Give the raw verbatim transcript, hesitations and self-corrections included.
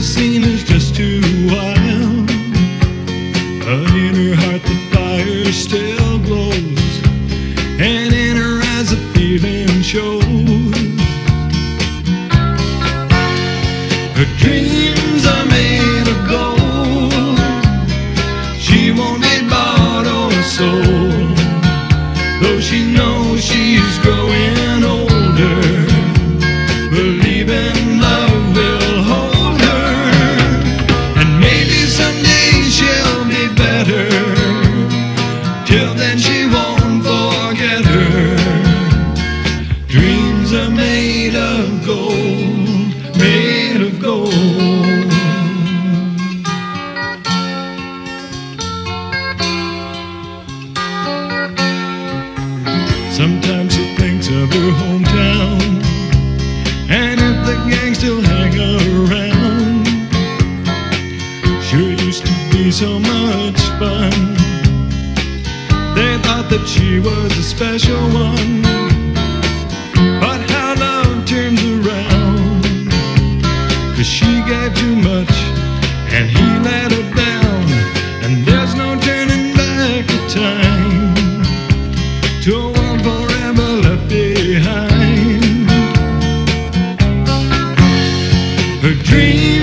scene is just too wild, but in her heart the fire still glows, and in her eyes the feeling shows. Her dreams are made of gold. She won't be bought or sold, though she knows she's growing older, believing love will hold her, and maybe someday she'll be better. Till then she won't forget her. Dreams are made of gold, made of gold. Sometimes she thinks of her hometown, and if the gang still hang around. Sure used to be so much fun. They thought that she was a special one, but how love turns around. 'Cause she gave too much and he let her down, and there's no turning back the time to a world forever left behind. Her dream